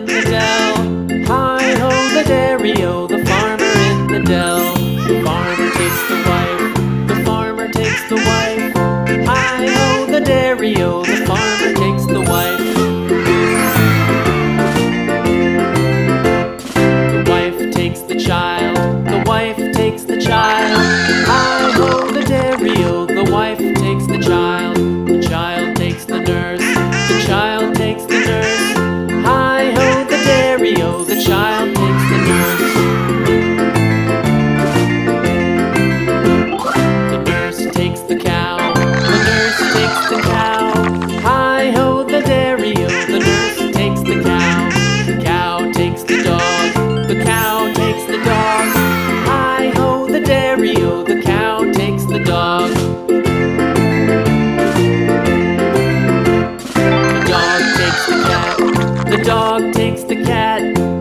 in the dell. Hi-ho, the dairy-o, the farmer in the dell. The farmer takes the wife, the farmer takes the wife. Hi-ho, the dairy-o, the farmer takes the wife. The wife takes the child, the wife takes the child. Hi-ho, the dairy-o, the wife takes the child. The child takes the nurse, the child takes the nurse. Hi-ho, the dairy-o, the child takes the nurse. The nurse takes the cow, the nurse takes the cow. Hi-ho, the dairy-o, the nurse takes the cow. The cow takes the dog, the cow takes the dog. Hi-ho, the dairy-o, the cow takes the dog. The dog takes the cat, the dog takes the cat.